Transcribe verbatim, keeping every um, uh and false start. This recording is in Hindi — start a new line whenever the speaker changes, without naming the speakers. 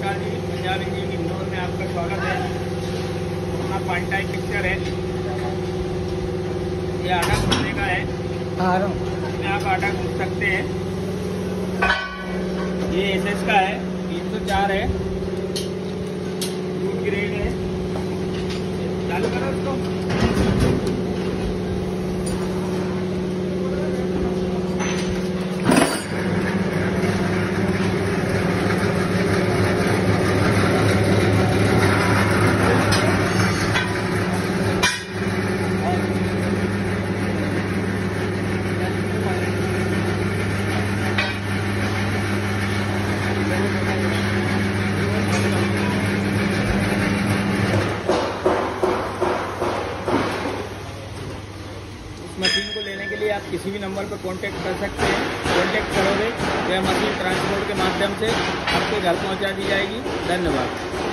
नमस्कार जी, पंजाब इंजीनियरिंग इंदौर में आपका स्वागत है। अपना पार्ट टाइम पिक्चर है, ये आटा घूमने का है।
आ रहा हूँ।
इसमें आप आटा घूम सकते हैं। ये एस एस का है, तीन सौ चार है, फूड ग्रेड है। चालू करो उसको। मशीन को लेने के लिए आप किसी भी नंबर पर कांटेक्ट कर सकते हैं। कांटेक्ट करोगे यह मशीन ट्रांसपोर्ट के माध्यम से आपके घर पहुंचा दी जाएगी। धन्यवाद।